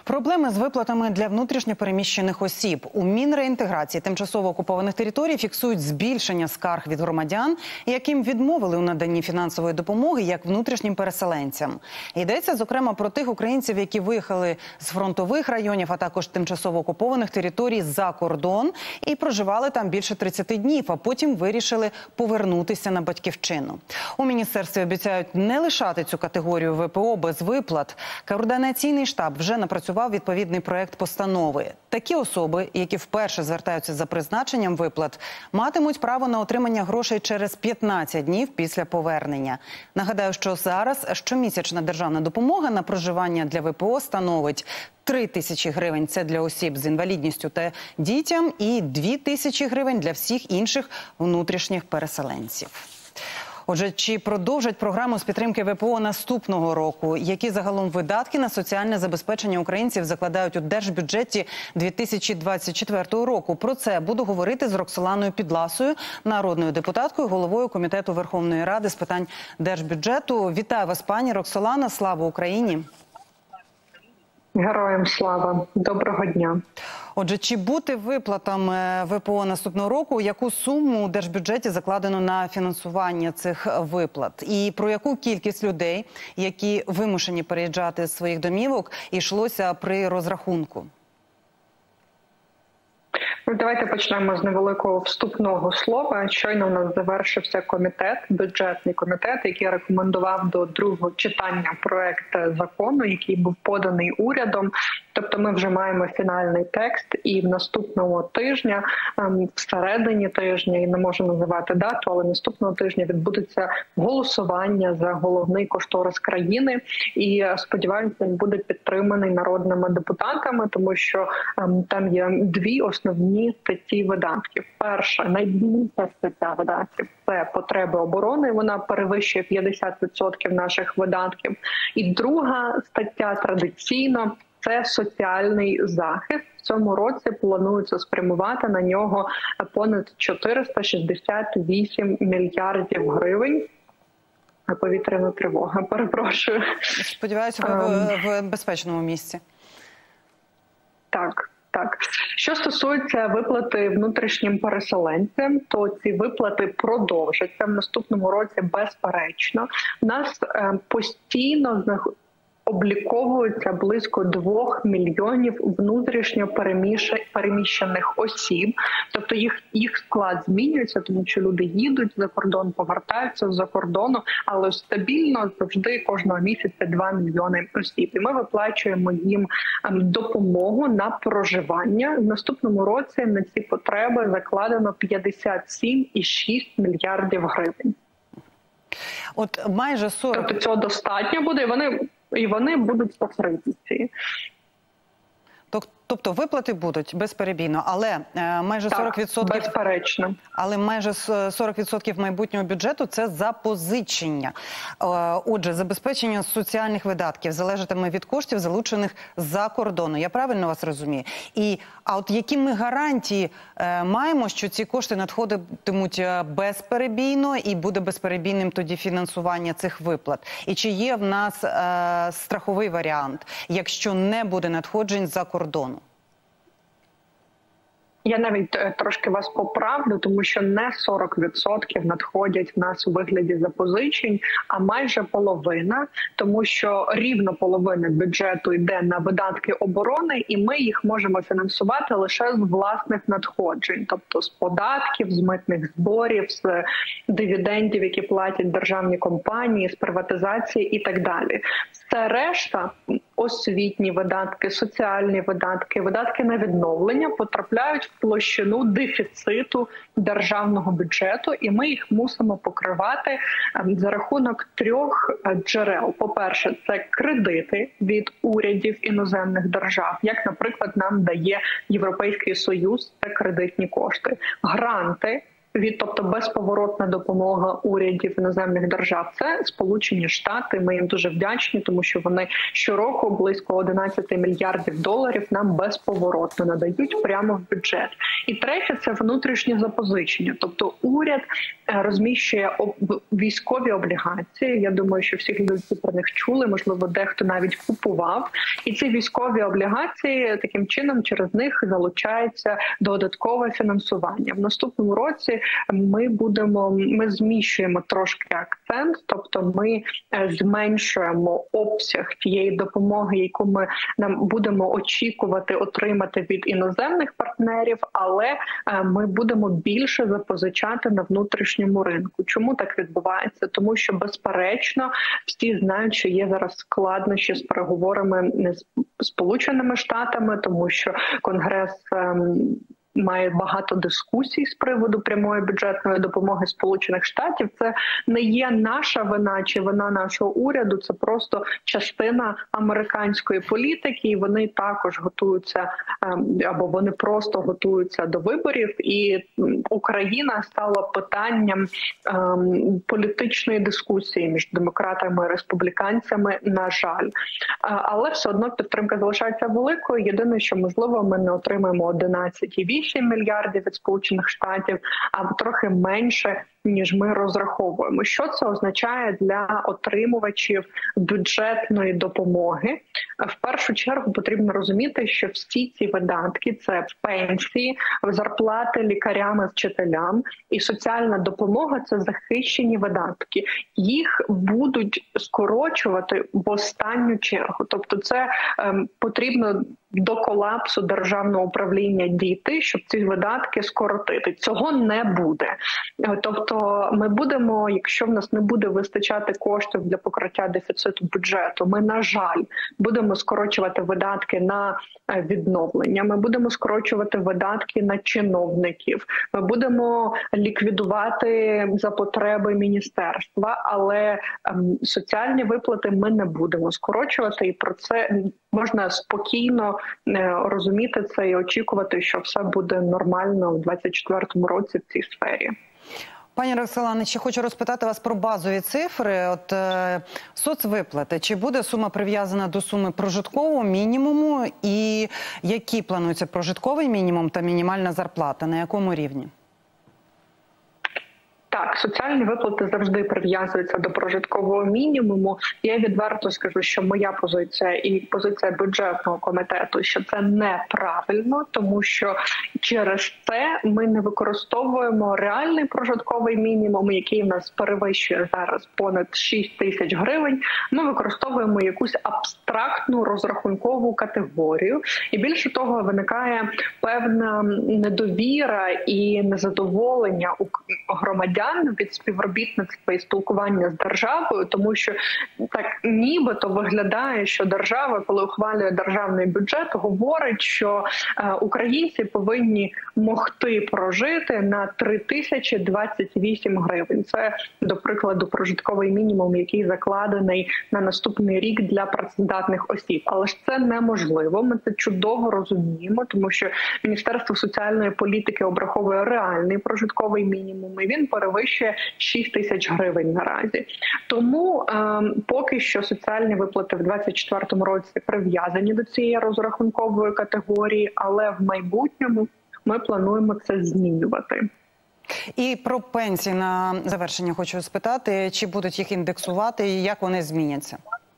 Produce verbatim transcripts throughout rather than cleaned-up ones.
Проблеми з виплатами для внутрішньо переміщених осіб. У Мінреінтеграції тимчасово окупованих територій фіксують збільшення скарг від громадян, яким відмовили у наданні фінансової допомоги як внутрішнім переселенцям. Йдеться, зокрема, про тих українців, які виїхали з фронтових районів, а також тимчасово окупованих територій за кордон і проживали там більше тридцяти днів, а потім вирішили повернутися на батьківщину. У міністерстві обіцяють не лишати цю категорію ВПО без виплат. Координаційний штаб вже напрацював відповідний проект постанови. Такі особи, які вперше звертаються за призначенням виплат, матимуть право на отримання грошей через п'ятнадцять днів після повернення. Нагадаю, що зараз щомісячна державна допомога на проживання для ВПО становить три тисячі гривень – це для осіб з інвалідністю та дітям, і дві тисячі гривень для всіх інших внутрішніх переселенців. Отже, чи продовжать програму з підтримки ВПО наступного року? Які загалом видатки на соціальне забезпечення українців закладають у держбюджеті дві тисячі двадцять четвертого року? Про це буду говорити з Роксоланою Підласою, народною депутаткою, головою Комітету Верховної Ради з питань держбюджету. Вітаю вас, пані Роксолана. Слава Україні! Героям слава! Доброго дня! Отже, чи бути виплатам ВПО наступного року? Яку суму у держбюджеті закладено на фінансування цих виплат? І про яку кількість людей, які вимушені переїжджати з своїх домівок, йшлося при розрахунку? Давайте почнемо з невеликого вступного слова. Щойно у нас завершився комітет, бюджетний комітет, який рекомендував до другого читання проект закону, який був поданий урядом. Тобто ми вже маємо фінальний текст, і в наступного тижня, всередині тижня, і не можу називати дату, але наступного тижня відбудеться голосування за головний кошторис країни. І сподіваюся, він буде підтриманий народними депутатами, тому що там є дві основні статті видатків. Перша, найбільша стаття видатків – це потреби оборони, вона перевищує п'ятдесят відсотків наших видатків. І друга стаття традиційно – це соціальний захист. В цьому році планується спрямувати на нього понад чотириста шістдесят вісім мільярдів гривень. Повітряна тривога, перепрошую. Сподіваюся, ви в безпечному місці. Так. Так, що стосується виплати внутрішнім переселенцям, то ці виплати продовжаться в наступному році безперечно. У нас е, постійно знаходиться обліковується близько двох мільйонів внутрішньо переміщених осіб. Тобто їх, їх склад змінюється, тому що люди їдуть за кордон, повертаються з-за кордону, але стабільно завжди кожного місяця два мільйони осіб. І ми виплачуємо їм допомогу на проживання. В наступному році на ці потреби закладено п'ятдесят сім цілих шість мільярдів гривень. От майже сорок... Тобто цього достатньо буде, і вони... І вони будуть покриті. Тобто виплати будуть безперебійно, але майже сорок відсотків, так, безперечно. Але майже сорок відсотків майбутнього бюджету – це запозичення. Отже, забезпечення соціальних видатків залежатиме від коштів, залучених з-за кордону. Я правильно вас розумію? І, а от які ми гарантії маємо, що ці кошти надходитимуть безперебійно і буде безперебійним тоді фінансування цих виплат? І чи є в нас е, страховий варіант, якщо не буде надходжень з-за кордону? Я навіть трошки вас поправлю, тому що не сорок відсотків надходять в нас у вигляді запозичень, а майже половина, тому що рівно половина бюджету йде на видатки оборони, і ми їх можемо фінансувати лише з власних надходжень, тобто з податків, з митних зборів, з дивідендів, які платять державні компанії, з приватизації і так далі. Це решта – освітні видатки, соціальні видатки, видатки на відновлення потрапляють в площину дефіциту державного бюджету, і ми їх мусимо покривати за рахунок трьох джерел. По-перше, це кредити від урядів іноземних держав, як, наприклад, нам дає Європейський Союз, це кредитні кошти, гранти від, тобто безповоротна допомога урядів іноземних держав. Це Сполучені Штати. Ми їм дуже вдячні, тому що вони щороку близько одинадцять мільярдів доларів нам безповоротно надають прямо в бюджет. І третє – це внутрішнє запозичення. Тобто уряд розміщує військові облігації. Я думаю, що всі глядачі про них чули, можливо, дехто навіть купував. І ці військові облігації таким чином через них залучається додаткове фінансування. В наступному році ми будемо, ми зміщуємо трошки акцент, тобто ми зменшуємо обсяг тієї допомоги, яку ми нам будемо очікувати отримати від іноземних партнерів, але ми будемо більше запозичати на внутрішньому ринку. Чому так відбувається? Тому що, безперечно, всі знають, що є зараз складнощі з переговорами з Сполученими Штатами, тому що Конгрес має багато дискусій з приводу прямої бюджетної допомоги Сполучених Штатів. Це не є наша вина чи вина нашого уряду, це просто частина американської політики, і вони також готуються, або вони просто готуються до виборів, і Україна стала питанням ем, політичної дискусії між демократами і республіканцями, на жаль. Але все одно підтримка залишається великою. Єдине, що, можливо, ми не отримаємо одинадцять цілих вісім десятих мільярдів від Сполучених Штатів, а трохи менше, ніж ми розраховуємо. Що це означає для отримувачів бюджетної допомоги? В першу чергу потрібно розуміти, що всі ці видатки – це пенсії, зарплати лікарям і вчителям, і соціальна допомога – це захищені видатки. Їх будуть скорочувати в останню чергу. Тобто це ем, потрібно до колапсу державного управління дійти, щоб ці видатки скоротити. Цього не буде. Тобто ми будемо, якщо в нас не буде вистачати коштів для покриття дефіциту бюджету, ми, на жаль, будемо скорочувати видатки на відновлення, ми будемо скорочувати видатки на чиновників, ми будемо ліквідувати за потреби міністерства, але ем, соціальні виплати ми не будемо скорочувати, і про це можна спокійно е, розуміти це і очікувати, що все буде нормально у двадцять четвертому році в цій сфері. Пані Роксолано, ще хочу розпитати вас про базові цифри. От е, соцвиплати. Чи буде сума прив'язана до суми прожиткового мінімуму? І які плануються прожитковий мінімум та мінімальна зарплата? На якому рівні? Так, соціальні виплати завжди прив'язуються до прожиткового мінімуму. Я відверто скажу, що моя позиція і позиція бюджетного комітету, що це неправильно, тому що через це ми не використовуємо реальний прожитковий мінімум, який в нас перевищує зараз понад шість тисяч гривень. Ми використовуємо якусь абстрактну розрахункову категорію. І більше того, виникає певна недовіра і незадоволення у громадян від співробітництва і спілкування з державою, тому що так нібито виглядає, що держава, коли ухвалює державний бюджет, говорить, що е, українці повинні могти прожити на три тисячі двадцять вісім гривень. Це, до прикладу, прожитковий мінімум, який закладений на наступний рік для працездатних осіб. Але ж це неможливо, ми це чудово розуміємо, тому що Міністерство соціальної політики обраховує реальний прожитковий мінімум, і він перевищує шість тисяч гривень наразі. Тому е, поки що соціальні виплати в двадцять четвертому році прив'язані до цієї розрахункової категорії, але в майбутньому ми плануємо це змінювати. І про пенсії на завершення хочу спитати, чи будуть їх індексувати і як вони зміняться?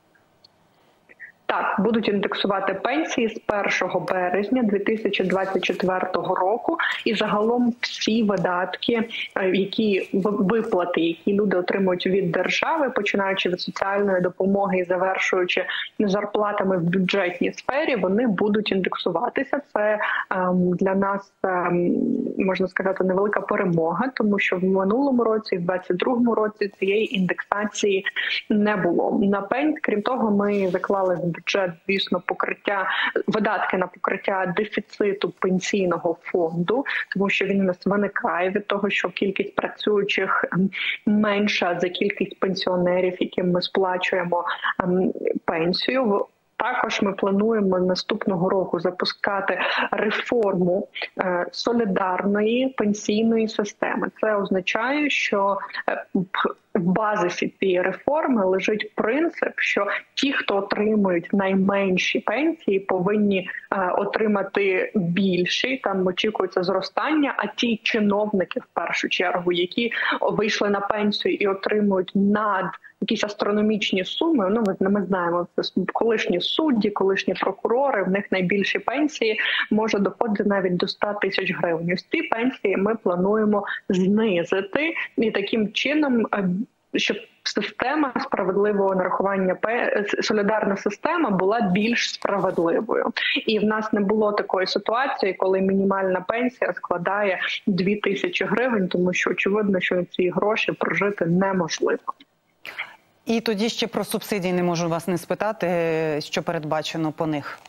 Так, будуть індексувати пенсії з першого березня дві тисячі двадцять четвертого року, і загалом всі видатки, які виплати, які люди отримують від держави, починаючи від соціальної допомоги і завершуючи зарплатами в бюджетній сфері, вони будуть індексуватися. Це ем, для нас, ем, можна сказати, невелика перемога, тому що в минулому році, в двадцять другому році цієї індексації не було. На пень, крім того, ми заклали в бюджет, звісно, покриття, видатки на покриття дефіциту пенсійного фонду, тому що він у нас виникає від того, що кількість працюючих менша за кількість пенсіонерів, яким ми сплачуємо пенсію. Також ми плануємо наступного року запускати реформу е, солідарної пенсійної системи. Це означає, що е, в базисі цієї реформи лежить принцип, що ті, хто отримують найменші пенсії, повинні е, отримати більші, там очікується зростання, а ті чиновники, в першу чергу, які вийшли на пенсію і отримують над якісь астрономічні суми, ну ми, ми знаємо, це колишні судді, колишні прокурори, в них найбільші пенсії може доходити навіть до ста тисяч гривень. Ось ці пенсії ми плануємо знизити і таким чином, щоб система справедливого нарахування, солідарна система була більш справедливою. І в нас не було такої ситуації, коли мінімальна пенсія складає дві тисячі гривень, тому що очевидно, що ці гроші прожити неможливо. І тоді ще про субсидії не можу вас не спитати, що передбачено по них.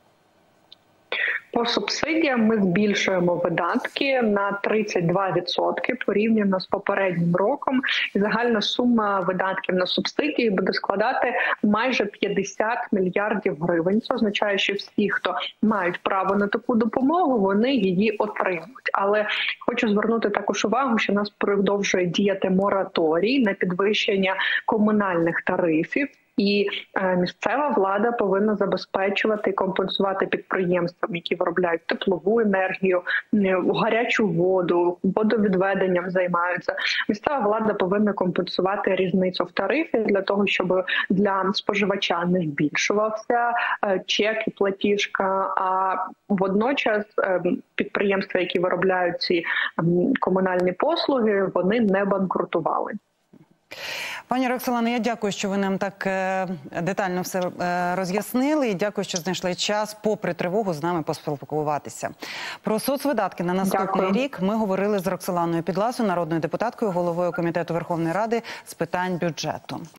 По субсидіям ми збільшуємо видатки на тридцять два відсотки порівняно з попереднім роком. І загальна сума видатків на субсидії буде складати майже п'ятдесят мільярдів гривень. Це означає, що всі, хто мають право на таку допомогу, вони її отримують. Але хочу звернути також увагу, що у нас продовжує діяти мораторій на підвищення комунальних тарифів. І е, місцева влада повинна забезпечувати і компенсувати підприємствам, які виробляють теплову енергію, гарячу воду, водовідведенням займаються. Місцева влада повинна компенсувати різницю в тарифі для того, щоб для споживача не збільшувався е, чек і платіжка, а водночас е, підприємства, які виробляють ці е, комунальні послуги, вони не банкрутували. Пані Роксолано, я дякую, що ви нам так детально все роз'яснили. І дякую, що знайшли час, попри тривогу, з нами поспілкуватися. Про соцвидатки на наступний дякую. рік ми говорили з Роксоланою Підласою, народною депутаткою, головою Комітету Верховної Ради з питань бюджету.